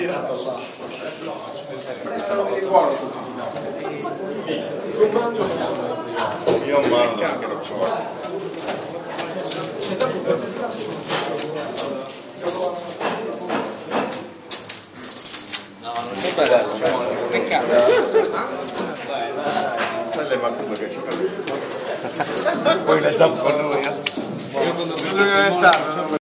tirato l'asso. Io mando che lo so. No, non so bello, peccato. Sai le macumbe che ci fanno? Poi le zampe con noi. Io quando